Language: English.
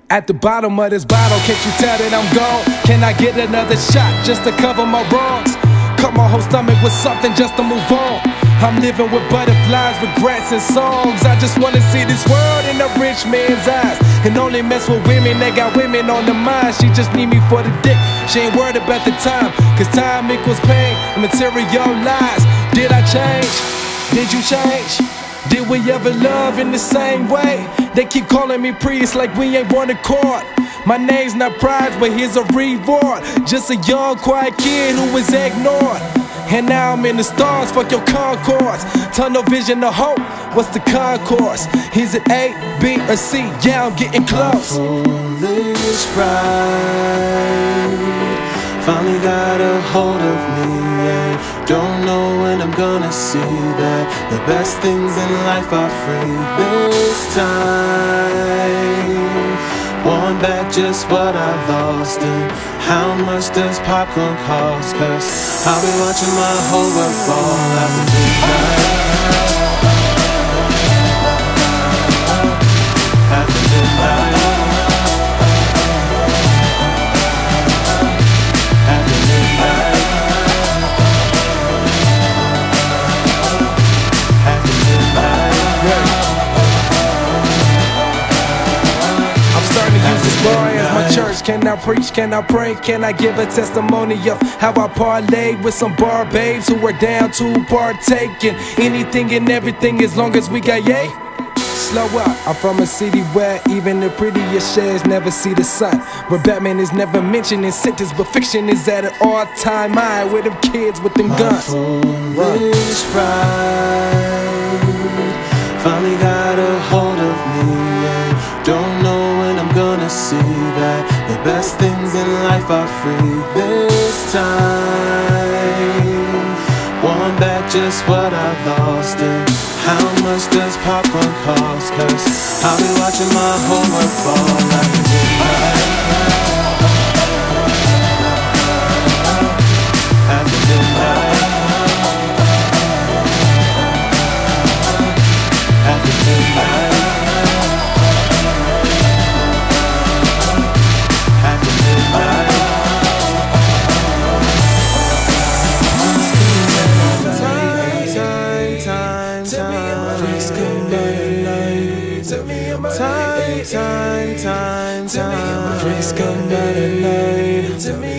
At the bottom of this bottle, can't you tell that I'm gone? Can I get another shot just to cover my wrongs? Cut my whole stomach with something just to move on. I'm living with butterflies, regrets and songs. I just wanna see this world in a rich man's eyes, and only mess with women that got women on the mind. She just need me for the dick, she ain't worried about the time, cause time equals pain and material lies. Did I change? Did you change? Did we ever love in the same way? They keep calling me priest like we ain't one accord. My name's not prize, but here's a reward. Just a young, quiet kid who was ignored. And now I'm in the stars, fuck your concourse. Tunnel vision to hope, what's the concourse? Is it A, B, or C? Yeah, I'm getting close. Foolish pride finally got a hold of me, and don't know when I'm gonna see that the best things in life are free. This time want back just what I lost, and how much does popcorn cost? Cause I'll be watching my whole world fall after midnight. After midnight. After midnight. After midnight. I'm starting to use this bar as my church. Can I preach? Can I pray? Can I give a testimony of how I parlayed with some bar babes who were down to partake in anything and everything as long as we got yay? Slow up, I'm from a city where even the prettiest shades never see the sun, where Batman is never mentioned in sentence, but fiction is at an all-time high with them kids with them guns. Foolish pride finally got a hold of me, and don't know when I'm gonna see that the best things in life are free. This time want back just what I lost, and how much does popcorn cost? Cause I'll be watching my whole world fall like a midnight. After midnight. After midnight. After midnight. Time.